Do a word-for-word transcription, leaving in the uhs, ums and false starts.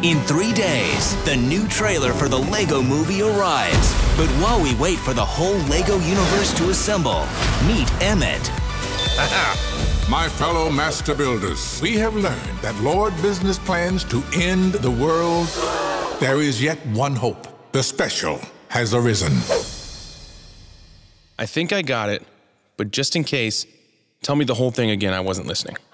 In three days, the new trailer for the Lego Movie arrives. But while we wait for the whole Lego universe to assemble, meet Emmet. My fellow master builders, we have learned that Lord Business plans to end the world. There is yet one hope. The special has arisen. I think I got it, but just in case, tell me the whole thing again. I wasn't listening.